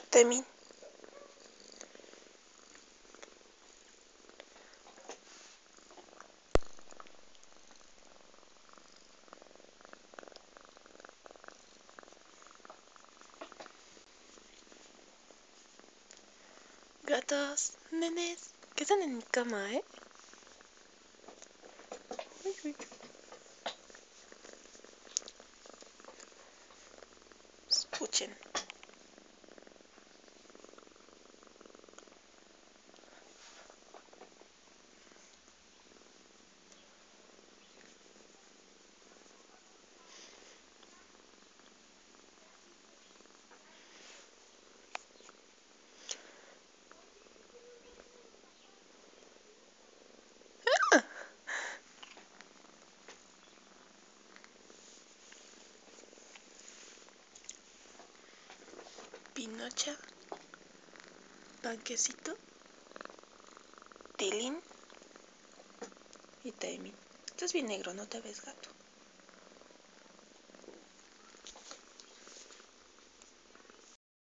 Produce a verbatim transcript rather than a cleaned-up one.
Temin. Gatos, nenes, que están en mi cama, ¿eh? Uy, uy. Escuchen. Pinocha, Panquecito, Tilín y Temin. Estás bien negro, no te ves, gato.